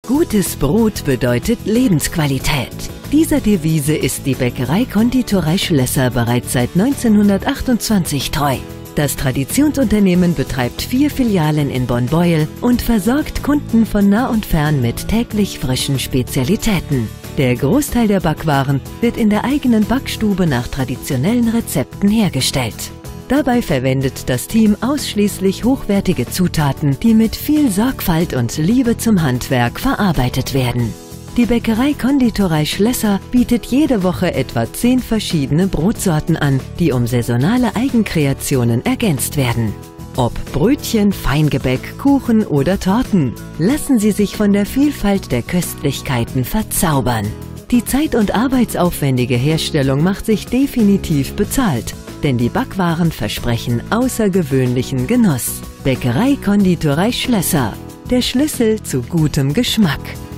Gutes Brot bedeutet Lebensqualität. Dieser Devise ist die Bäckerei-Konditorei Schlösser bereits seit 1928 treu. Das Traditionsunternehmen betreibt 4 Filialen in Bonn-Beuel und versorgt Kunden von nah und fern mit täglich frischen Spezialitäten. Der Großteil der Backwaren wird in der eigenen Backstube nach traditionellen Rezepten hergestellt. Dabei verwendet das Team ausschließlich hochwertige Zutaten, die mit viel Sorgfalt und Liebe zum Handwerk verarbeitet werden. Die Bäckerei-Konditorei Schlösser bietet jede Woche etwa 10 verschiedene Brotsorten an, die um saisonale Eigenkreationen ergänzt werden. Ob Brötchen, Feingebäck, Kuchen oder Torten, lassen Sie sich von der Vielfalt der Köstlichkeiten verzaubern. Die zeit- und arbeitsaufwendige Herstellung macht sich definitiv bezahlt, denn die Backwaren versprechen außergewöhnlichen Genuss. Bäckerei-Konditorei Schlösser, der Schlüssel zu gutem Geschmack.